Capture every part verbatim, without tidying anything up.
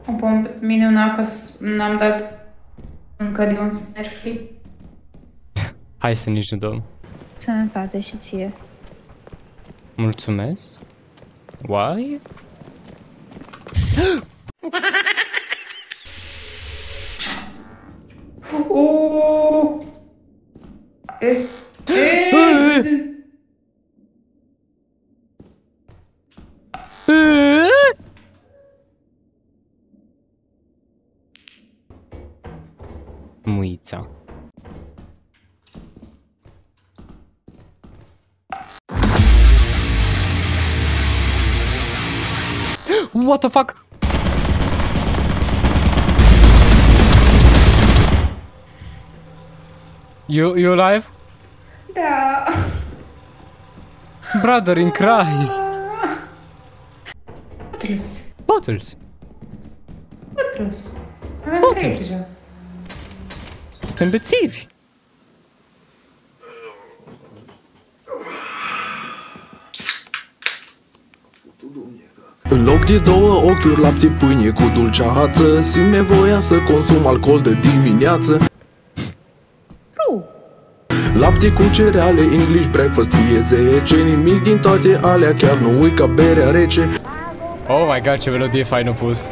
O pompă minunat că n-am dat încă de un snare flip. Hai să nici nu dăm. Sănătate și ție. Mulțumesc. Why? Oh! Eh, eh. Muița. What the fuck? You you alive? Da. Brother in Christ. Bottles. Bottles. Bottles. Avem Bottles. trei deja. Suntem bețivi. În loc de două ochiuri, lapte, pâine cu dulceață, simt nevoia să consum alcool de dimineață. True. Lapte cu cereale, English breakfast, fie zece. Nimic din toate alea, chiar nu uit ca berea rece. Oh my god, ce melodie faină pus.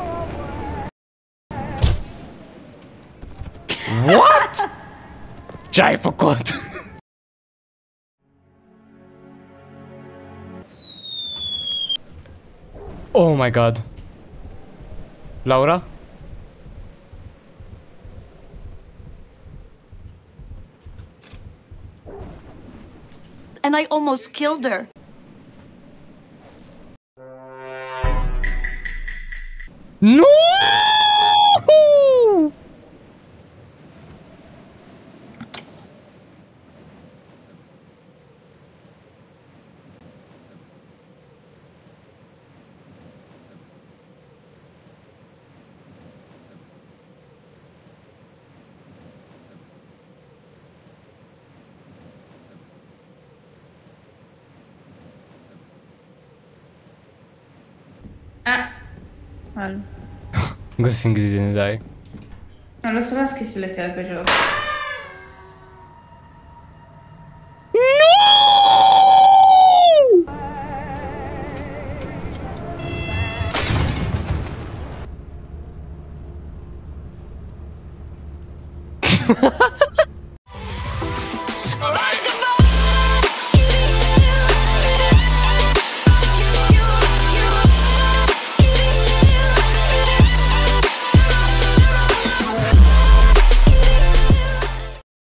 What? Ce ai făcut? Oh my god. Laura? And I almost killed her. No! Ah. Alo. Good thing you didn't die. Alo, să las chestiile astea pe jos. No!